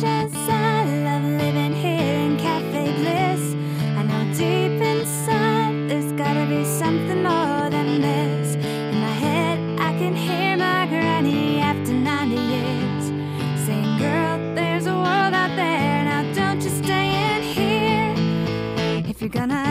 as I love living here in Cafe Bliss, I know deep inside there's gotta be something more than this. In my head I can hear my granny after 90 years saying, girl, there's a world out there, now don't you stay in here. If you're gonna